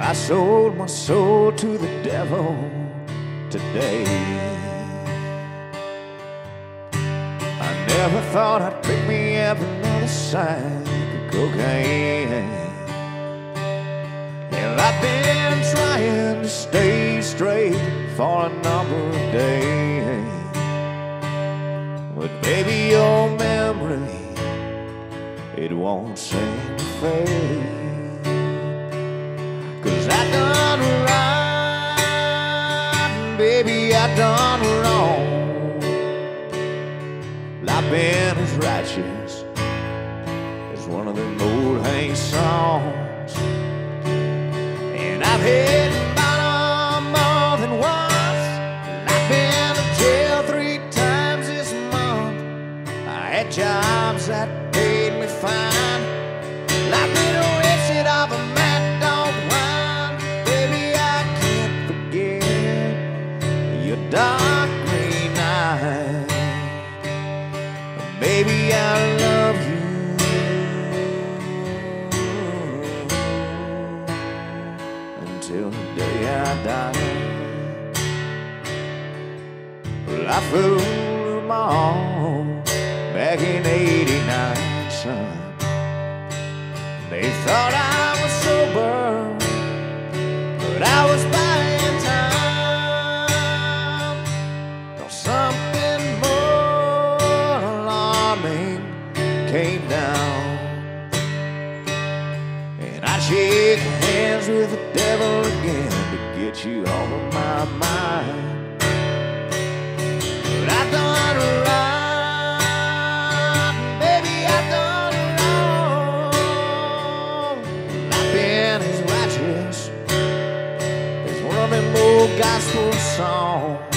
I sold my soul to the devil today. I never thought I'd pick me up another sack of cocaine. Hell, I've been trying to stay straight for a number of days. But baby, your memory, it won't seem to fade. 'Cause I done right, baby, I done wrong. I've been as righteous as one of them old Hank songs. And I've hit bottom more than once. I've been to jail 3 times this month. I had jobs that paid me fine. I've been arrested off a mad dog wine. Baby, I can't forget your dark green eyes. Baby, I love you until the day I die. Well, I fooled them all back in '89, son. They thought I was sober, but I was buying time. Though something more alarming came down, and I'd shake hands with the devil again to get you off of my mind. But I done right, baby, I done wrong. I've been as righteous as one of them old gospel songs.